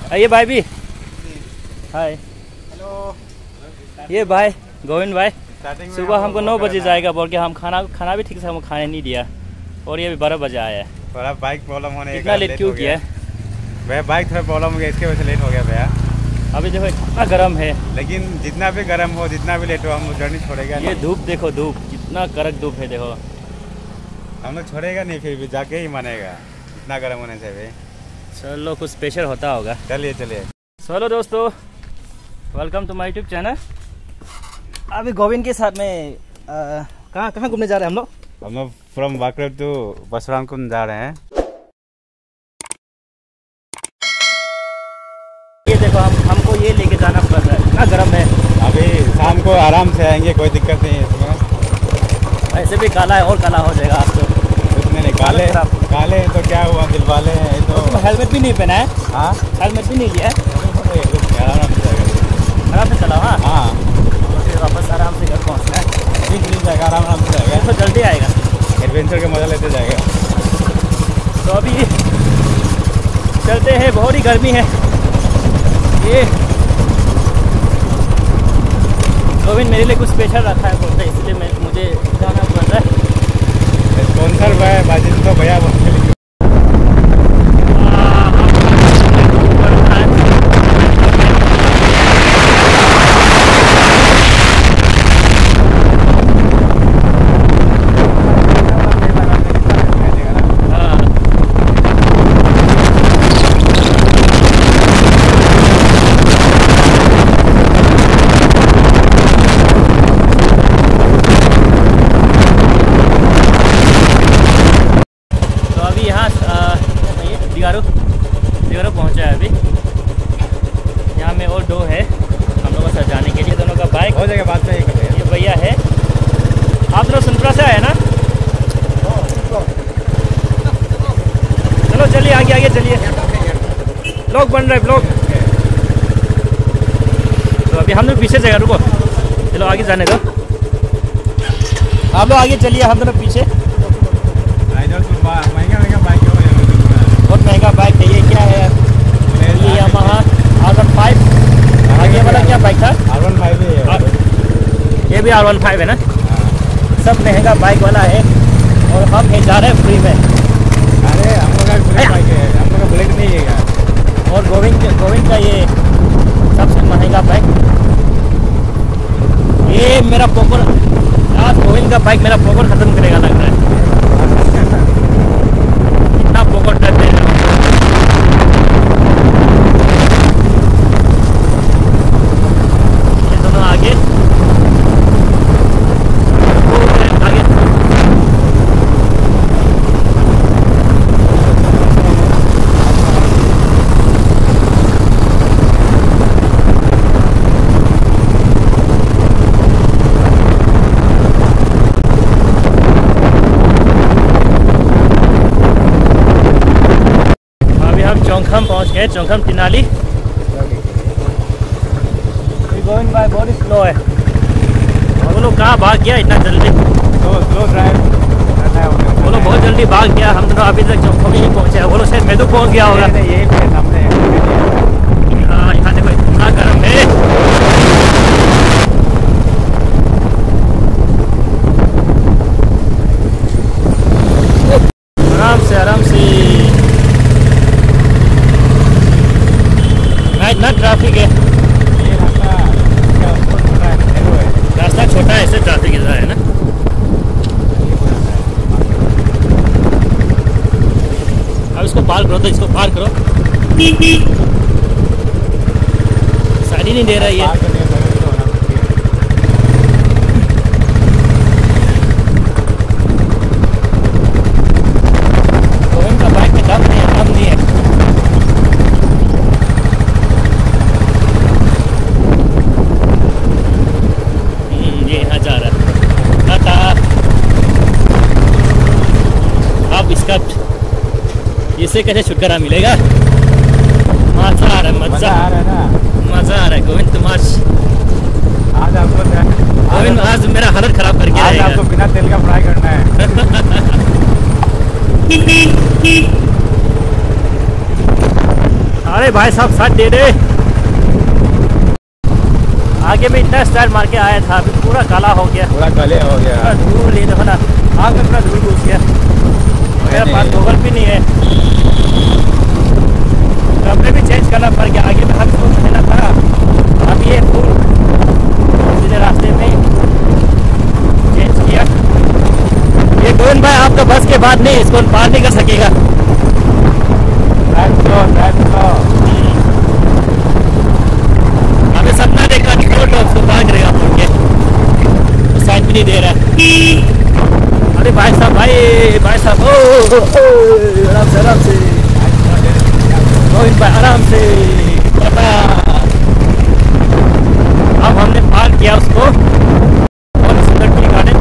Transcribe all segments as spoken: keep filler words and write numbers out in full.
ये भाई भी हाय हेलो। ये भाई गोविंद भाई सुबह हमको नौ बजे जाएगा बोल के हम खाना खाना भी ठीक से हमको खाने नहीं दिया और ये भी बारह बजे आया है। थोड़ा बाइक प्रॉब्लम होने इतना लेट क्यों किया है भैया? बाइक थोड़ा प्रॉब्लम हो गया इसके वजह से लेट हो गया भैया। अभी देखो इतना गर्म है, लेकिन जितना भी गर्म हो जितना भी लेट हो हम जर्नी छोड़ेगा। ये धूप देखो, धूप कितना कड़क धूप है देखो, हम लोग छोड़ेगा नहीं, फिर भी जाके ही मानेगा इतना गर्म होने से भी। चलो कुछ स्पेशल होता होगा। चलिए चलिए। चलो दोस्तों, welcome to my YouTube channel. अभी गोविंद के साथ में कहाँ कहाँ घूमने जा रहे हैं हम लोग? हम लोग फ्रॉम वाकरब टू परशुराम कुंड जा रहे हैं। ये देखो हम हमको ये लेके जाना पड़ रहा है, इतना गर्म है। अभी शाम को आराम से आएंगे, कोई दिक्कत नहीं है इसमें। ऐसे भी काला है और काला हो जाएगा आप तो। कुछ नहीं, काले काले तो क्या हुआ, दिल वाले हैं तो। तो हेलमेट भी नहीं पहना है? हाँ, हेलमेट भी नहीं लिया है। आराम से आराम से चलाओ। हाँ हाँ, फिर वापस आराम से घर पहुँचना है। ठीक मिल जाएगा, आराम आराम से जाएगा, तो जल्दी आएगा, एडवेंचर का मजा लेते जाएगा। तो अभी चलते हैं, बहुत ही गर्मी है। ये गोविंद मेरे लिए कुछ स्पेशल रखा है बोलते, इसलिए मैं मुझे जाना पड़ रहा है। स्पॉन्सर भाई बाजी तो भैया दिगारो पहुँचा है। अभी यहाँ में और दो है हम लोगों से जाने के लिए, दोनों का बाइक हो जाएगा बात में। ये भैया है, आप लोग सुनपुरा से आए ना? चलो चलिए आगे आगे चलिए, ब्लॉग बन रहा है ब्लॉग। तो अभी हम लोग पीछे जाएगा, रुको चलो आगे जाने दो, आप लोग आगे चलिए, हम दोनों पीछे। महंगा महंगा बाइक है, बहुत महंगा बाइक है। ये क्या है? ये यामाहा आर वन फाइव। आगे वाला क्या बाइक था? आर वन फाइव है। ये भी आर वन फाइव है ना? सब महंगा बाइक वाला है और हम है जा रहे हैं फ्री में। अरे हम लोग का बुलेट बाइक है, हम लोग का बुलेट नहीं है। और गोविंद गोविंद का ये सबसे महंगा बाइक। ये मेरा पॉकर, आज गोविंद का बाइक मेरा पॉकर खत्म करेगा लग रहा है। इतना पॉकर डरते हैं। ये दोनों आगे आगे चौंखम पहुंच गए, चौंखम टिनाली। गोविंद भाई बहुत स्लो है, वो लोग कहाँ भाग गया इतना जल्दी? तो स्लो ड्राइव करना है वो लोग, बहुत जल्दी भाग गया। हम दोनों अभी तक चौंखम ही नहीं पहुँचे, वो लोग शायद मेदू पहुँच गया होगा। यही पे सामने हाँ, यहाँ देखो इतना गर्म है। आराम से आराम से, इतना ट्रैफिक है। ये रास्ता रास्ता छोटा है, ऐसे ट्रैफिक इधर है ना। अब इसको पार करो, तो इसको पार करो। साइड ही नहीं दे रहा ये। गोविंद का बाइक में दम नहीं है, दम नहीं है। इससे कैसे छुटकारा मिलेगा? मजा आ रहा है, मजा आ रहा है ना, मजा आ रहा है। गोविंद तुम आज आज आपको गोविंद आज मेरा हालत खराब करके आज आपको बिना तेल का फ्राई करना है। अरे अरे भाई साहब साथ दे दे। आगे में इतना स्टाइल मार के आया था, अभी पूरा काला हो गया, पूरा काले हो गया। पूरा धूल ले देखो ना, आग में पूरा धूल घुस गया। मेरे पास गोगल भी नहीं है, कपड़े भी चेंज करना पड़ गया। आगे में हाथ को पहना था, अब ये फूल सीधे रास्ते में चेंज किया। ये गोविंद भाई आपका बस के बाद नहीं, इसको पार नहीं कर सकेगा। अभी सपना देखा तो उसको पार करेगा मुड़ के, तो साइड भी नहीं दे रहा है। अरे भाई साहब, भाई भाई साहब, ओ आराम से आराम से गोविंद भाई, आराम से। अब हमने पार किया उसको, बहुत सुंदर टी गार्डन।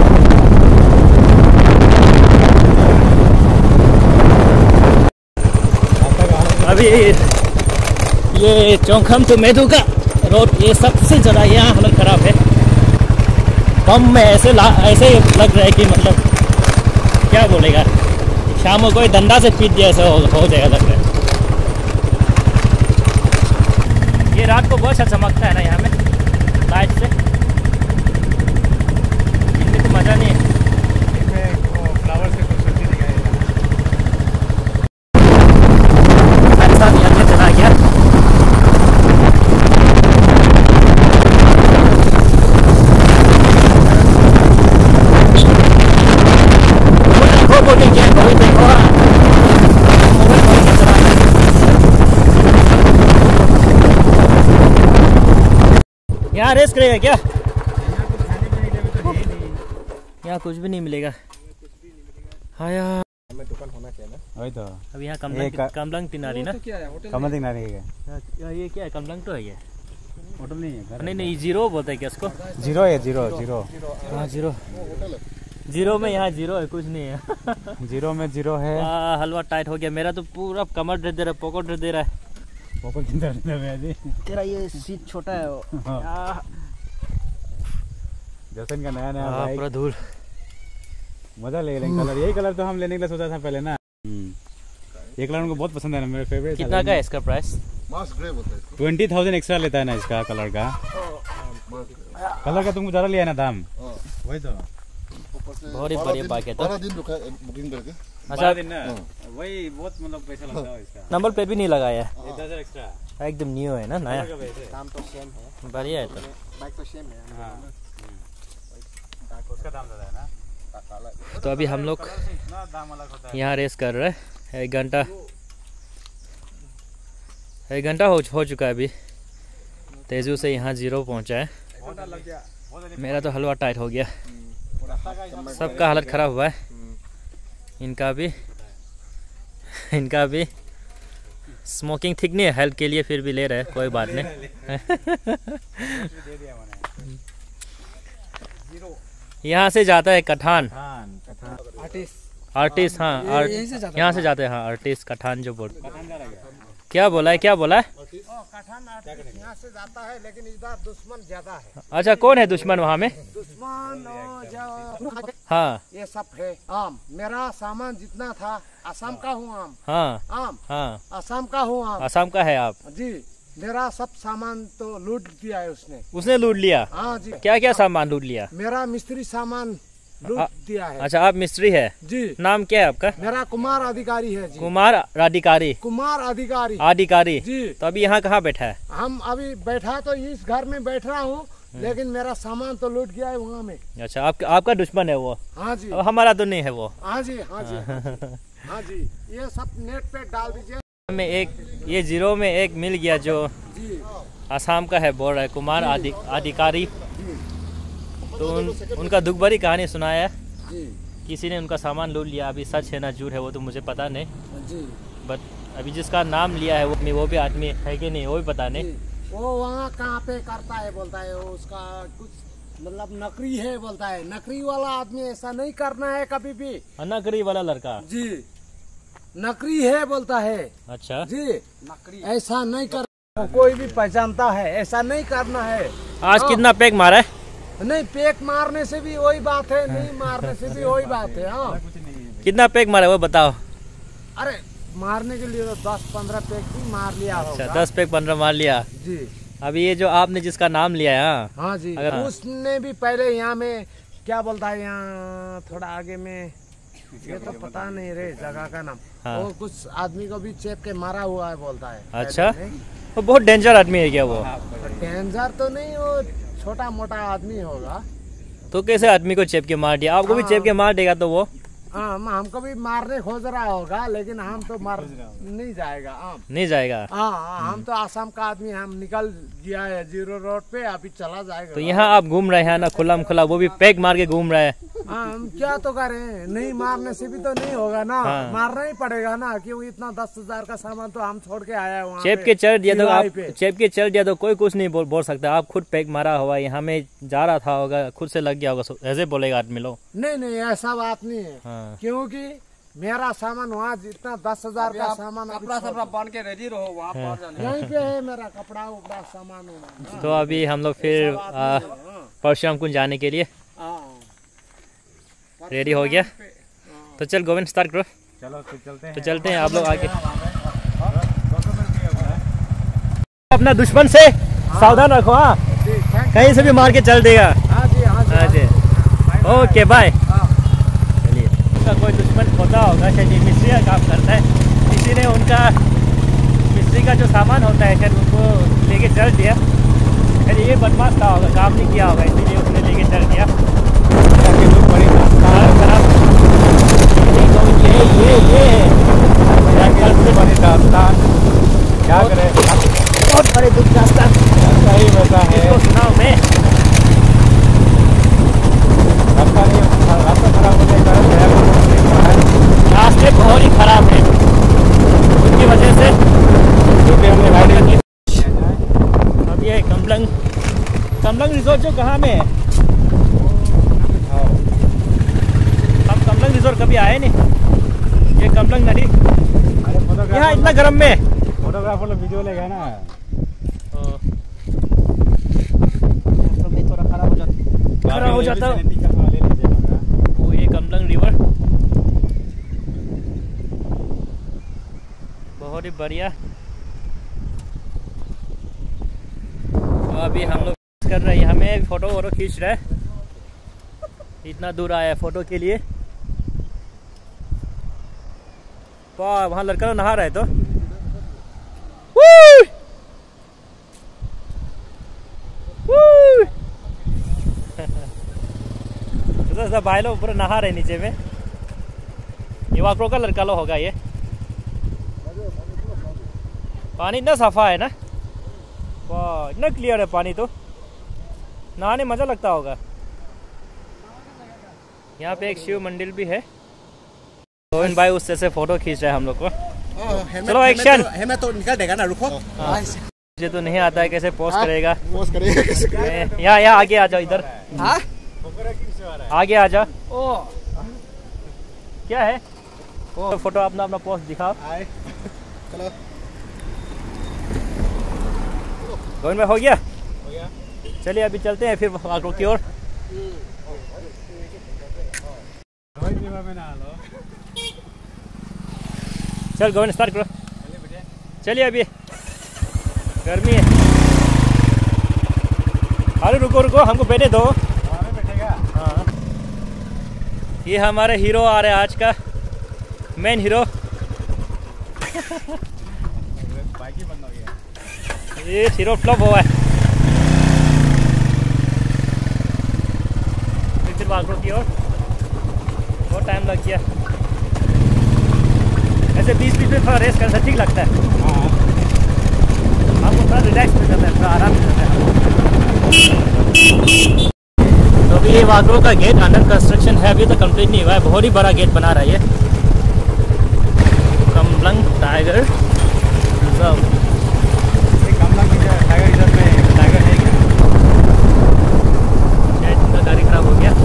अभी ये चौखम तो मेदू का रोड, ये सबसे ज़्यादा यहाँ हालत ख़राब है। बम में ऐसे ला, ऐसे लग रहा है कि मतलब क्या बोलेगा, शाम को कोई डंडा से पीट दिया ऐसा हो, हो जाएगा लग रहा है। ये रात को बहुत अच्छा चमकता है ना यहाँ में लाइट से, इनमें तो मज़ा नहीं है। फ्लावर से खूबसूरती दिखाएगा। अच्छा भी अंदर चला गया। यहाँ रेस करेगा क्या? यहाँ कुछ भी नहीं मिलेगा। हाँ यार, दुकान होना चाहिए ना। वही तो। अब यहाँ कमलंग कमलंग तिनारी ना, कमल तिनारी है। ये क्या है? कमलंग तो है ये, होटल नहीं है। नहीं नहीं, जीरो बोलते हैं क्या इसको? जीरो है, जीरो जीरो। हाँ जीरो, जीरो में यहाँ जीरो है, कुछ नहीं है। जीरो में जीरो है। आ, हलवा टाइट हो गया मेरा तो, पूरा कमर दे दे रहा है, पॉकेट दे दे रहा है। तेरा ये सीट छोटा है वो। हाँ। जसन का नया नया बाइक, पूरा धूल, मजा ले लेंगे। कलर यही कलर तो हम लेने के लिए सोचा था पहले ना। ये कलर उनको बहुत पसंद है ना, मेरे फेवरेट। कितना का है इसका प्राइस? ट्वेंटी थाउजेंड एक्स्ट्रा लेता है ना इसका कलर का। कलर का तुमको ज्यादा लिया है ना दाम। वही तो बहुत ही बढ़िया बाइक है। तो बुकिंग करके अच्छा दिन ना, वही बहुत मतलब पैसा लगता है इसका। नंबर प्लेट भी नहीं लगाया है, दस हजार एक्स्ट्रा, एकदम न्यू है ना, नया। दाम तो सेम है, बढ़िया है। तो बाइक तो सेम है। हाँ, उसका दाम ज्यादा है ना। तो अभी हम लोग इतना दाम अलग होता है। यहाँ रेस कर रहे हैं। एक घंटा एक घंटा हो, हो चुका है अभी। तेजू से यहाँ जीरो पहुँचा है। मेरा तो हलवा टाइट हो गया, सबका हालत ख़राब हुआ है। इनका भी इनका भी स्मोकिंग ठीक नहीं है हेल्थ के लिए, फिर भी ले रहे हैं, कोई बात नहीं। यहाँ से जाता है कठान आर्टिस्ट। हाँ, यहाँ से जाते हैं। हाँ, आर्टिस्ट कठान जो बोल, क्या बोला है? क्या बोला है? यहाँ से जाता है, लेकिन इधर दुश्मन ज्यादा है। अच्छा, कौन है दुश्मन वहाँ में? दुश्मन जो हाँ, ये सब है आम। मेरा सामान जितना था, असम का हूँ आम। हाँ, आम हाँ, असम का हूँ आम। असम का है आप? जी, मेरा सब सामान तो लूट दिया है उसने। उसने लूट लिया? हाँ जी। क्या क्या सामान लूट लिया? मेरा मिस्त्री सामान लूट दिया है। अच्छा, आप मिस्त्री है? जी। नाम क्या है आपका? मेरा कुमार अधिकारी है जी। कुमार अधिकारी? कुमार अधिकारी अधिकारी जी। तो अभी यहाँ कहाँ बैठा है? हम अभी बैठा तो इस घर में बैठ रहा हूँ, लेकिन मेरा सामान तो लूट गया है वहाँ में। अच्छा, आप, आपका दुश्मन है वो? हाँ जी। अब हमारा तो नहीं है वो। हाँ जी, हाँ जी, हाँ जी। ये सब नेट पे डाल दीजिए। में एक ये जीरो में एक मिल गया जो जी। आसाम का है, बोल रहा है कुमार अधि, अधिकारी। तो उन, उनका दुख भरी कहानी सुनाया। जी। किसी ने उनका सामान लूट लिया। अभी सच है ना झूठ है वो तो मुझे पता नहीं, जी। बट अभी जिसका नाम लिया है वो वो भी आदमी है कि नहीं वो भी पता नहीं। वो वहाँ कहाँ पे करता है बोलता है, वो उसका कुछ मतलब नकली है बोलता है। नकली वाला आदमी ऐसा नहीं करना है कभी भी। नकली वाला लड़का? जी, नकली है बोलता है। अच्छा जी, नकली ऐसा नहीं कर, कोई भी पहचानता है, ऐसा नहीं करना है। आज हाँ। कितना पैक मारा है? नहीं, पैक मारने से भी वही बात है, नहीं मारने से भी वही बात है। हाँ, कितना पैक मारा है वो बताओ। अरे मारने के लिए तो दस पंद्रह पैक ही मार लिया अच्छा होगा। दस पैक पंद्रह मार लिया जी। अभी ये जो आपने जिसका नाम लिया है हाँ? हाँ जी अगर उसने भी पहले यहाँ में क्या बोलता है यहाँ थोड़ा आगे में ये तो पता नहीं रे जगह का नाम हाँ। वो कुछ आदमी को भी चेप के मारा हुआ है बोलता है। अच्छा वो बहुत डेंजर आदमी है क्या वो? डेंजर तो नहीं वो छोटा मोटा आदमी होगा। तो कैसे आदमी को चेप के मार दिया? आपको भी चेप के मार देगा तो वो? हाँ हमको भी मारने खोज रहा होगा लेकिन हम तो मार नहीं जाएगा। हम नहीं जाएगा। हाँ हम तो आसाम का आदमी हम निकल गया है जीरो रोड पे अभी चला जाएगा। तो यहाँ आप घूम रहे हैं ना खुला खुला, वो भी पैक मार के घूम रहे हैं। हाँ हम क्या तो करें, नहीं मारने से भी तो नहीं होगा ना। हाँ। मारना ही पड़ेगा ना क्योंकि इतना दस हजार का सामान तो हम छोड़ के आया वहाँ चेप पे, के चल दिया तो आप पे। चेप के चल दिया तो कोई कुछ नहीं बोल बोल सकता। आप खुद पैक मारा हुआ यहाँ में जा रहा था होगा, खुद से लग गया होगा, ऐसे बोलेगा आदमी लोग। नहीं नहीं ऐसा बात नहीं है। हाँ। क्योंकि मेरा सामान वहाँ जितना दस हजार का सामान कपड़ा सपड़ा बांध के रेडी रहो वहाँ पर जाने। यहीं पे है मेरा कपड़ा उपड़ा सामान उमान। तो अभी हम लोग फिर आ, परशुराम कुंज जाने के लिए रेडी हो गया। तो चल गोविंद स्टार्ट करो। चलो फिर चलते हैं। तो चलते हैं आप लोग आगे। अपना दुश्मन से सावधान रखो हाँ, कहीं से भी मार के चल देगा। हाँ जी हाँ जी ओके बाय। चलिए उनका कोई दुश्मन होता होगा शायद, ये मिस्त्री का काम करता है, किसी ने उनका मिस्त्री का जो सामान होता है शायद उनको लेके चल दिया। शायद ये बदमाश था होगा, काम नहीं किया होगा इसीलिए उसने लेके चल दिया। ये ये ये क्या करें, बहुत बड़े दुख दास्तान सही वैसा है। इसको सुनाओ मैं। रास्ता नहीं, रास्ता खराब हो जाएगा। रास्ते बहुत ही खराब है, उनकी वजह से हमने राइडिंग की। अब ये कमलंग कमलंग रिजोर्ट जो कहाँ में है? हम कमलंग रिजोर्ट कभी आए नहीं। ये कमलंग नदी यहाँ इतना गर्म में फोटोग्राफर लोग वीडियो लेगा ना। थोड़ा खराब हो जाता खराब हो जाता है। वो ये कमलंग रिवर बहुत ही बढ़िया। तो अभी हम लोग कर रहे हैं, हमें फोटो वोटो खींच रहा है, इतना दूर आया है फोटो के लिए। वाह वहाँ लड़का नहा रहा है तो तो भाई लोग पूरा नहा रहे नीचे में। ये वाक्रो का लड़का लोग होगा। ये पानी इतना सफा है ना, वाह इतना क्लियर है पानी, तो नहाने मजा लगता होगा। यहाँ पे एक शिव मंदिर भी है। गोविंद भाई उससे से फोटो खींच रहे हैं हम लोग को। चलो एक्शन। हमें तो निकल देगा ना, रुको। मुझे तो नहीं आता है कैसे पोस्ट करेगा। पोस्ट करेगा यहाँ यहाँ आगे आ जाओ, इधर आगे आ जाओ। क्या है वो फोटो अपना अपना पोस्ट दिखाओ। चलो गोविंद भाई हो गया हो गया चलिए अभी चलते हैं फिर वाक्रो की ओर। चल गोविंद स्टार्ट करो। चलिए अभी गर्मी है। अरे रुको रुको हमको बैठे दो। बैठेगा हाँ ये हमारे हीरो आ रहे हैं आज का मेन हीरो। बाइक ही बंद हो गया। ये हीरो फ्लॉप हुआ है। फिर वाक्रो की ओर बहुत टाइम लग गया। ऐसे बीच बीच में थोड़ा रेस्ट करना ठीक लगता है। आपको थोड़ा रिलैक्स में करना है, थोड़ा आराम से करना है। तो अभी ये वाक्रो का गेट अंडर कंस्ट्रक्शन है, अभी तो कंप्लीट नहीं हुआ है। बहुत ही बड़ा गेट बना रहा है ये Kamlang tiger reserve. Kamlang tiger reserve में टाइगर है क्या? शायद उनका गाड़ी खराब हो गया।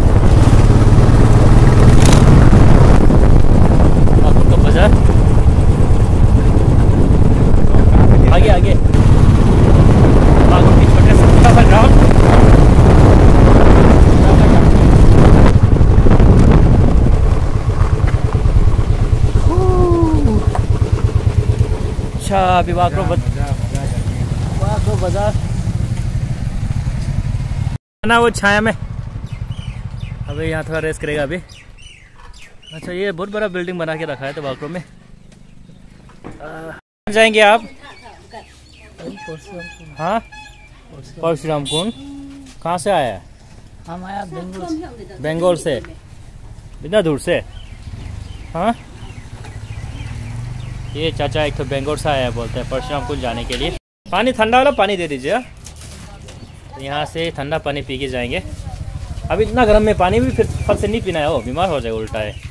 वाक्रो का बाजार आगे आगे वाक्रो की छोटे से छोटा सा ग्राउंड। अभी वाकरो वाकरो बाजार ना वो छाया में। अभी यहाँ थोड़ा रेस्ट करेगा अभी। अच्छा ये बहुत बड़ा बिल्डिंग बना के रखा है तो वाकरो में जाएंगे आप। हाँ परशुराम कुंड कहाँ से आया है? हम आया बेंगलोर से। बेंगलोर से इतना दूर से? हाँ ये चाचा एक तो बेंगलोर से आया है, बोलते हैं परशुराम कुंड जाने के लिए। पानी ठंडा वाला पानी दे दीजिए। यहाँ से ठंडा पानी पी के जाएंगे। अभी इतना गर्म में पानी भी फिर फल से नहीं पीना है, वो बीमार हो जाएगा, उल्टा है।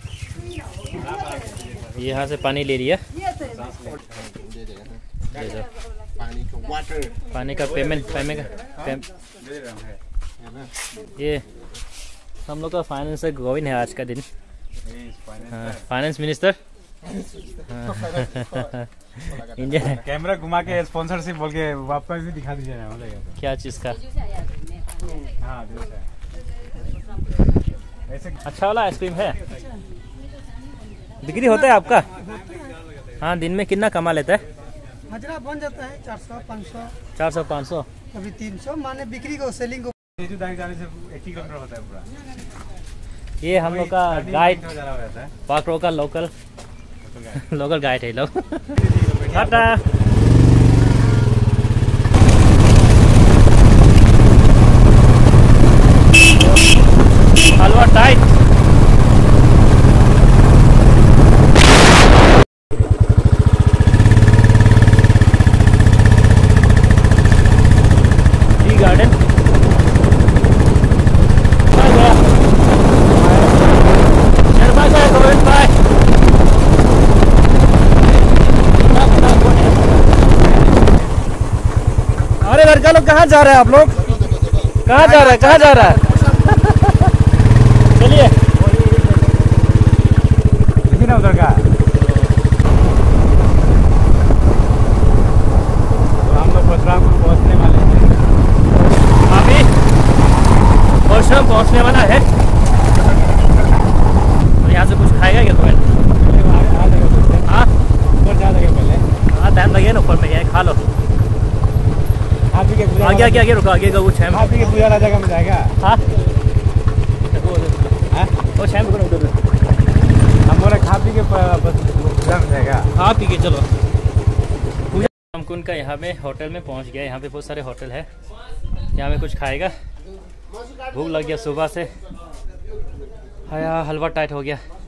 यहाँ से पानी ले लिया। पानी का पेमेंट पेमेंट का पेम, ये हम लोग का फाइनेंसर गोविंद है आज का दिन। हाँ फाइनेंस मिनिस्टर इंडिया। कैमरा घुमा के स्पॉन्सरशिप बोल के वापस भी दिखा दीजिए ना। क्या चीज़ का? हाँ अच्छा वाला आइसक्रीम है। बिक्री होता है आपका? हाँ दिन में कितना कमा लेता है? हजरा बन जाता है चार सौ पाँच सौ चार सौ पाँच सौ कभी तीन सौ माने बिक्री को सेलिंग को। जाने से एक ही किलोमीटर होता है पूरा। ये हम लोग का गाइड वाकरो का लोकल लोकल गाइड है लोग। टाटा। हलवा टाइट। टी गार्डन अरे लड़का लोग कहाँ जा रहे हैं? आप लोग कहाँ जा रहे हैं? कहाँ जा रहा है? चलिए देखिए ना उधर का। तो हम लोग परशुराम को पहुँचने वाले हैं। अभी परशुराम पहुँचने वाला है। तो यहाँ से कुछ खाएगा क्या तुम्हें? हाँ ऊपर जा लगे पहले। हाँ टाइम लगेगा ना, ऊपर में क्या खा लो। आगे आगे आगे रुको, आगे का वो छह आप के पूजा राजा का में जाएगा। हाँ वो छह में उधर हम बोले खा पी के पूजा में जाएगा। खा पी के चलो। हम कुंड का यहाँ में होटल में पहुँच गया। यहाँ पे बहुत सारे होटल है, यहाँ में कुछ खाएगा। भूख लग गया सुबह से। हाँ हलवा टाइट हो गया।